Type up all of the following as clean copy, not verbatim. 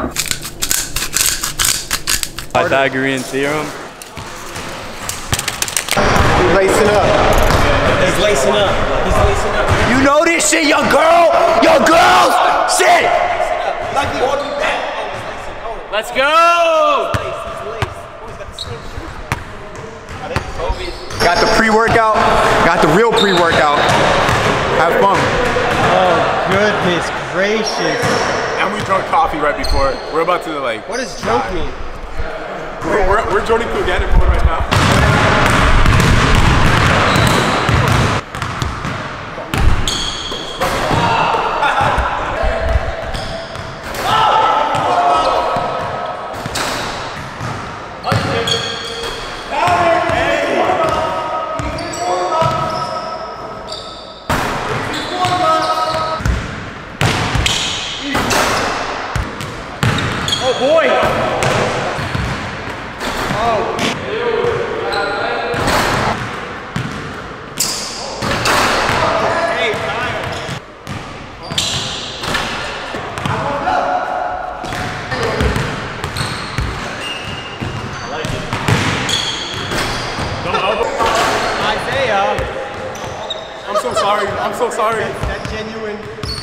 Pythagorean theorem. He's lacing up. He's lacing up. He's lacing up. You know this shit, your girl? Your girls? Shit! Like the order back. Let's go! Got the pre-workout. Got the real pre-workout. Have fun. Oh, goodness gracious. And we drank coffee right before. We're about to like. What does drunk mean? We're joining Kugan mode right now. Oh boy! I'm so sorry. I'm so sorry. That genuine.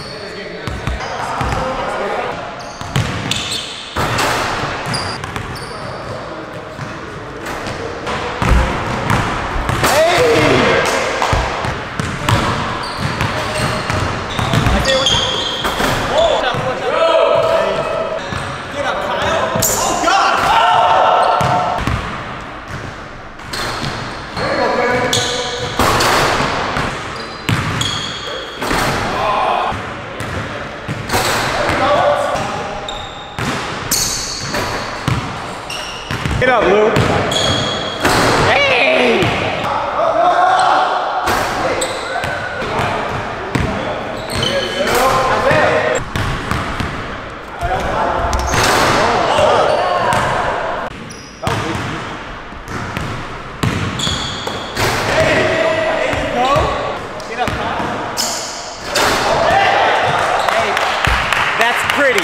Get up, Lou. Hey! That's pretty.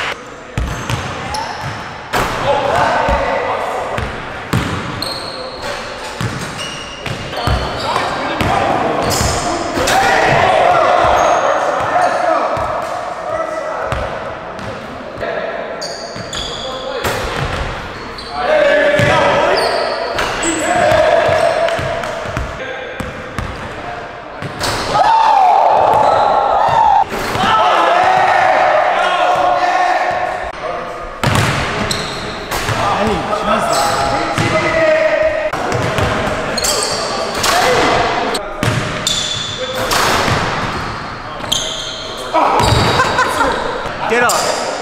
Get up.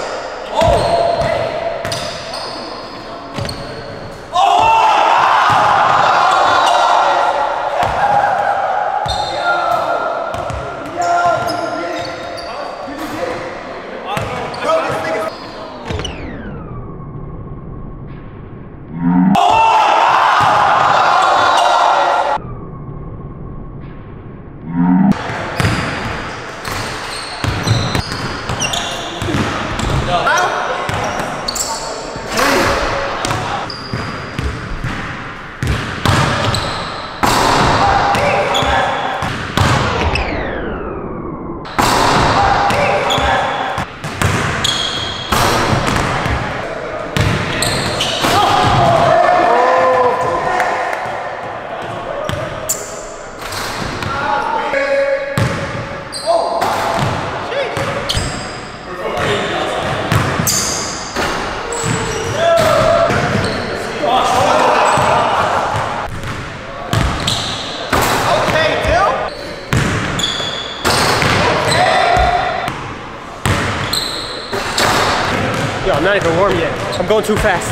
Yo, I'm not even warm yet. I'm going too fast.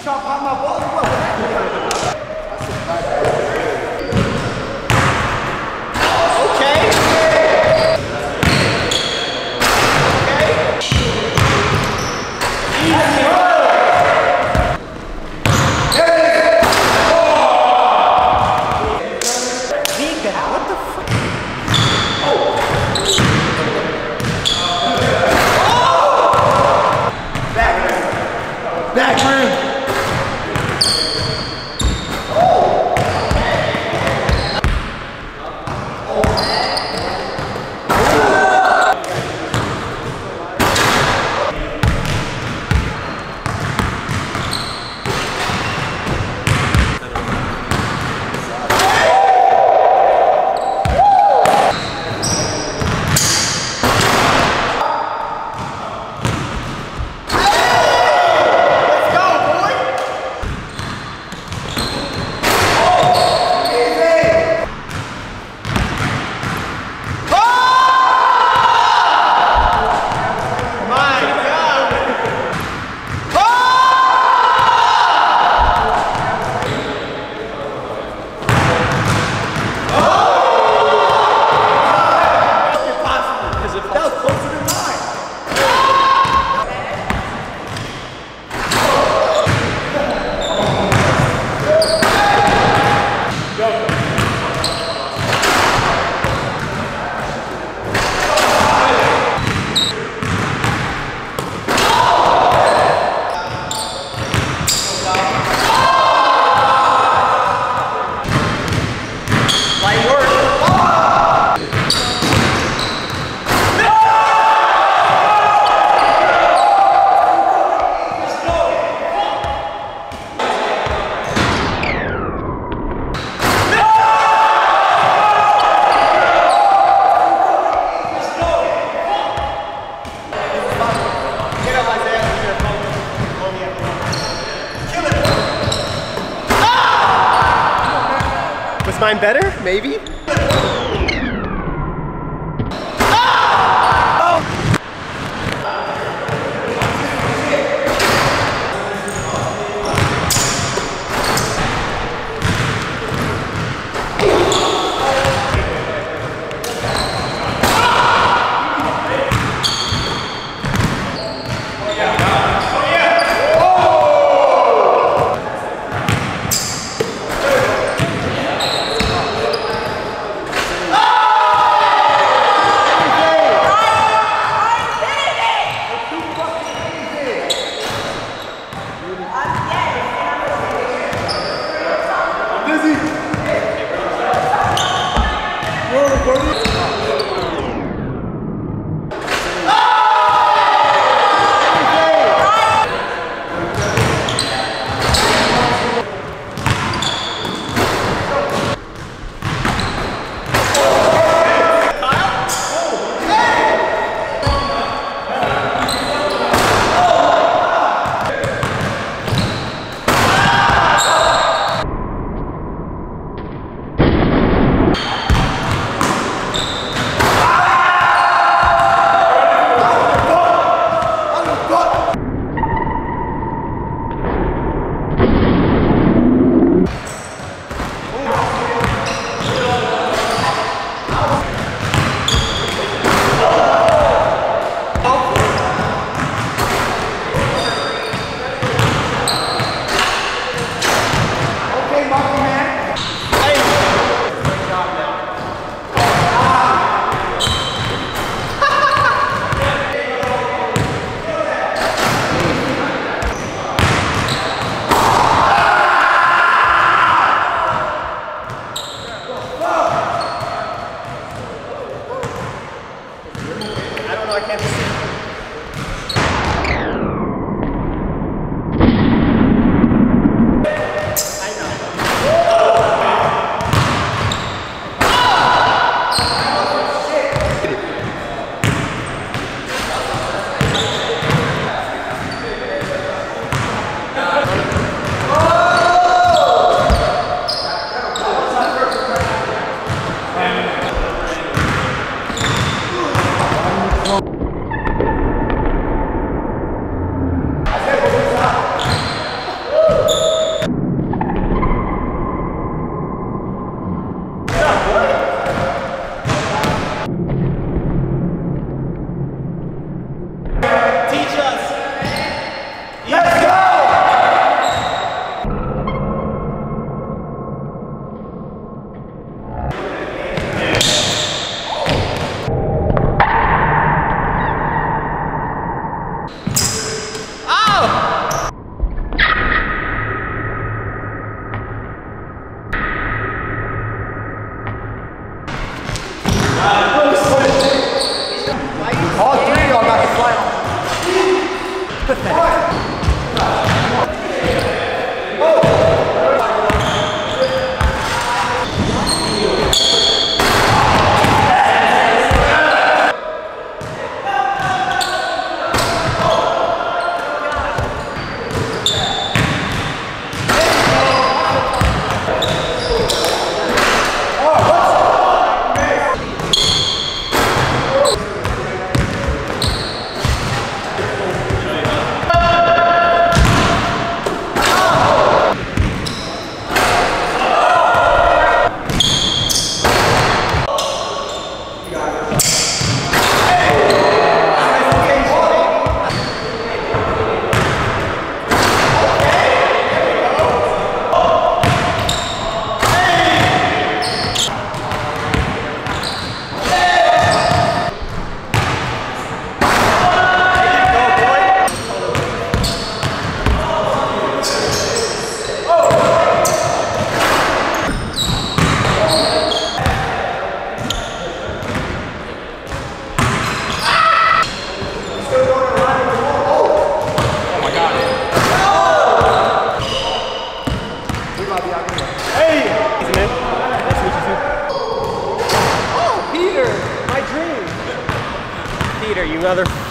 Was mine better? Maybe?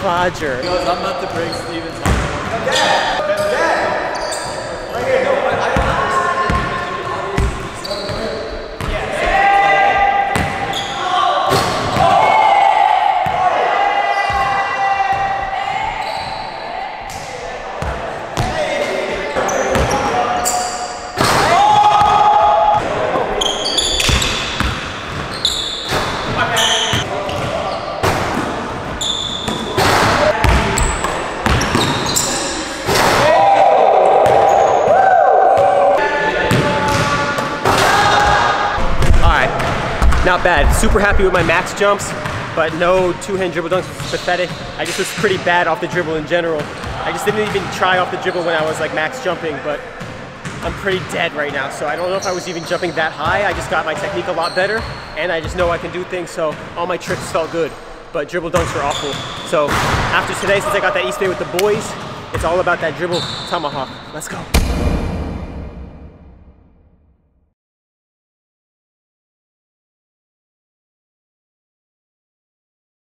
Codger. He goes, I'm about to break Steven's heart. Not bad. Super happy with my max jumps, but no two-hand dribble dunks was pathetic. I just was pretty bad off the dribble in general. I just didn't even try off the dribble when I was like max jumping, but I'm pretty dead right now. So I don't know if I was even jumping that high. I just got my technique a lot better, and I just know I can do things, so all my tricks felt good, but dribble dunks were awful. So after today, since I got that East Bay with the boys, it's all about that dribble tomahawk. Let's go.